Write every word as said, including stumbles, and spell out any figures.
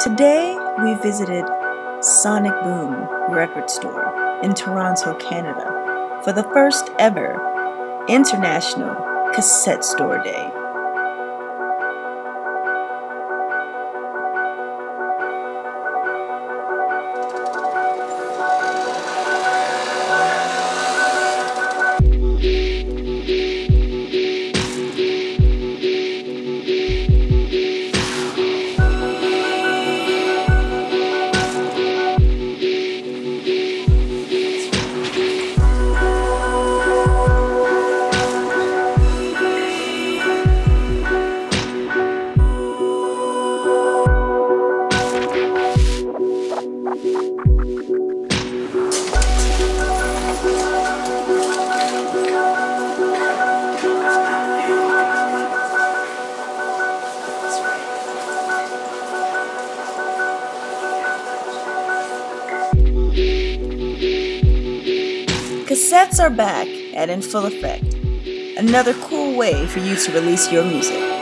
Today we visited Sonic Boom Record Store in Toronto, Canada for the first ever International Cassette Store Day. Cassettes are back and in full effect. Another cool way for you to release your music.